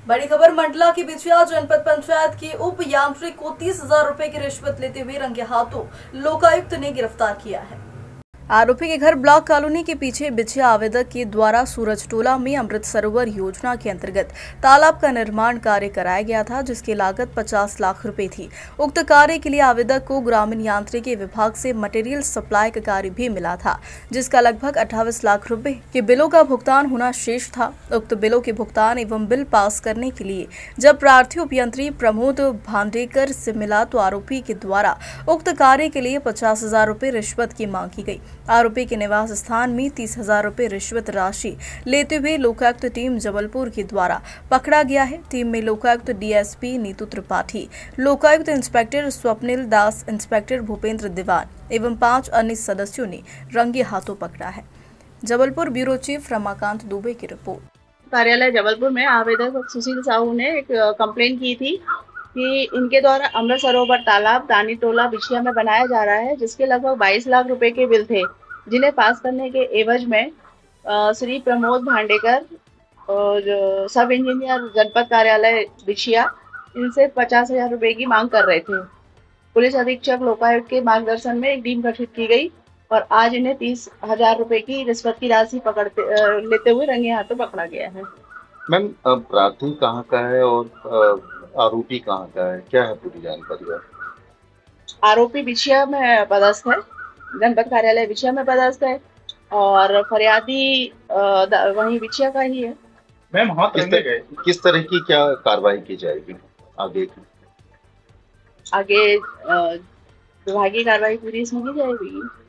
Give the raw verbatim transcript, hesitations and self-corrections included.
बड़ी खबर मंडला की बिछिया जनपद पंचायत के उप यांत्रिक को तीस हजार रुपए की रिश्वत लेते हुए रंगे हाथों लोकायुक्त ने गिरफ्तार किया है। आरोपी के घर ब्लॉक कॉलोनी के पीछे बिछिया आवेदक के द्वारा सूरज टोला में अमृत सरोवर योजना के अंतर्गत तालाब का निर्माण कार्य कराया गया था, जिसकी लागत पचास लाख रुपए थी। उक्त कार्य के लिए आवेदक को ग्रामीण यांत्रिकी विभाग से मटेरियल सप्लाई का कार्य भी मिला था, जिसका लगभग अट्ठाईस लाख रुपए के बिलों का भुगतान होना शेष था। उक्त बिलों के भुगतान एवं बिल पास करने के लिए जब प्रार्थी उपयंत्री प्रमोद भांडेकर से मिला तो आरोपी के द्वारा उक्त कार्य के लिए पचास हजार रुपए रिश्वत की मांग की गई। आरोपी के निवास स्थान में तीस हजार रुपए रिश्वत राशि लेते हुए लोकायुक्त टीम जबलपुर के द्वारा पकड़ा गया है। टीम में Lokayukta DSP Neetu Tripathi, Lokayukta inspector Swapnil Das, inspector Bhupendra Dewan एवं पांच अन्य सदस्यों ने रंगे हाथों पकड़ा है। जबलपुर ब्यूरो चीफ रमाकांत दुबे की रिपोर्ट। कार्यालय जबलपुर में आवेदक सुशील साहू ने एक कंप्लेंट की थी कि इनके द्वारा अमृत सरोवर तालाब दानी टोला बिछिया में बनाया जा रहा है, जिसके लगभग बाईस लाख रुपए के बिल थे, जिन्हें पास करने के एवज में आ, श्री प्रमोद भांडेकर और सब इंजीनियर जनपद कार्यालय बिछिया इनसे पचास हजार रुपए की मांग कर रहे थे। पुलिस अधीक्षक लोकायुक्त के मार्गदर्शन में एक टीम गठित की गई और आज इन्हें तीस हजार रुपए की रिश्वत की राशि पकड़ते लेते हुए रंगे हाथों पकड़ा गया है। मैम, प्रार्थी कहाँ का है और आरोपी कहाँ का है, क्या है पूरी जानकारी? आरोपी बिछिया में पदस्थ है, जनपद कार्यालय बिछिया में पदस्थ है और फरियादी वहीं बिछिया का ही है। मैम, हाँ, किस, तर, किस तरह की क्या कार्रवाई की जाएगी आगे की? आगे विभागीय कार्रवाई पूरी इसमें की जाएगी।